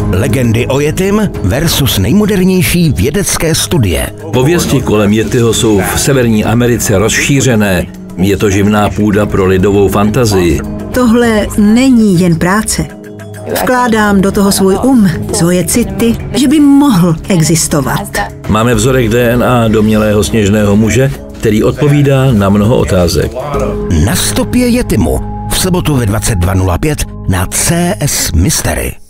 Legendy o Yetim versus nejmodernější vědecké studie. Pověsti kolem Yetiho jsou v Severní Americe rozšířené. Je to živná půda pro lidovou fantazii. Tohle není jen práce. Vkládám do toho svůj svoje city, že by mohl existovat. Máme vzorek DNA domnělého sněžného muže, který odpovídá na mnoho otázek. Na stopě Yetimu v sobotu ve 22:05 na CS Mystery.